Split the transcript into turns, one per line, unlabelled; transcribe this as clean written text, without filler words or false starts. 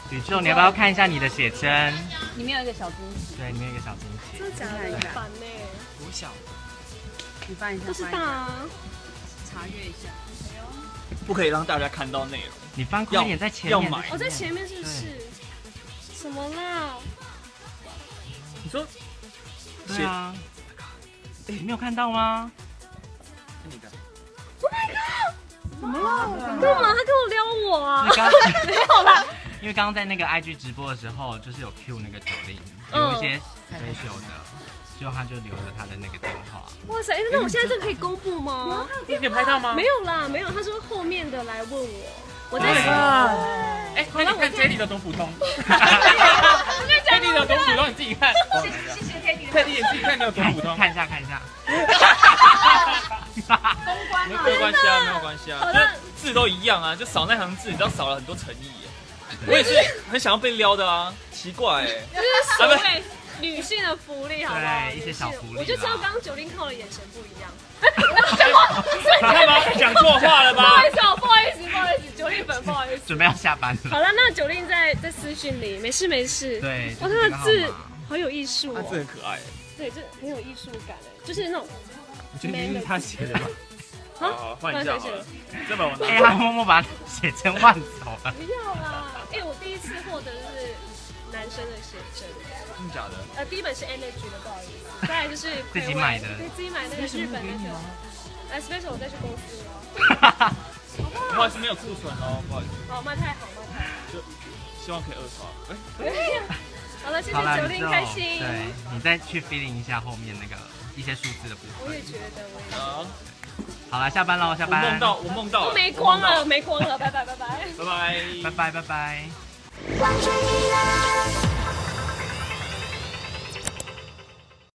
宇宙，你要不要看一下你的写真？
里面有一个小惊喜。
对，里面有一个小惊喜。
真的假的？很烦呢。
多小？
你翻一下。
不知道啊。
查阅一下。
不可以让大家看到内容。
你翻快点，在前面。
要买。
我在前面是不是？什么啦？
你说？
对啊。你没有看到吗？
你看。
Oh my god！ 怎么了？干嘛？他跟我撩我啊？
没有啦。因为刚刚在那个 IG 直播的时候，就是有 Q 那个九令，有一些 special 的，最后他就留了他的那个电话。
哇塞，那我现在这可以公布吗？
你有拍到吗？
没有啦，没有。他说后面的来问我，我在。
哎，那你看 Teddy 的多普通。Teddy 的多普通，你自己看。
谢谢 Teddy。
Teddy 你自己看你有多普通。
看一下，看一下。
公关嘛，
没有关系啊，没有关系啊，就字都一样啊，就少那行字，你知道少了很多诚意耶。我也是很想要被撩的啊，奇怪哎。
就是所谓女性的福利，好不好？
对，一些小福利。
我就知道刚刚九令看我的眼神不一样。
你看吗？讲错话了吧？
不好意思，不好意思，九令粉，不好意思。
准备要下班了。
好了，那九令在私讯里，没事。
对，
哇，他的字好有艺术哦。
他字很可爱。
对，这很有艺术感哎，就是那种。
我觉得这是他写的吧。
好，换一下好了。这本我拿。
哎，他默默把写真换走了。
不要啦！哎，我第一次获得是男生的写真。
真的假的？
第一本是 Energy 的，不好意思。再来就是
自己买的。
对，自己买那个日本那个。来 Special 我再去公司了。
不好意思，没有库存哦，不好意思。
好，卖太好。
就希望可以二刷。
好了，谢谢九令，开心。
对，你再去 feeling 一下后面那个一些数字的部分。
我也觉得，
好了，下班喽，下班。
我梦到了。
没光了，拜拜。
拜拜。
拜拜。
光追你了。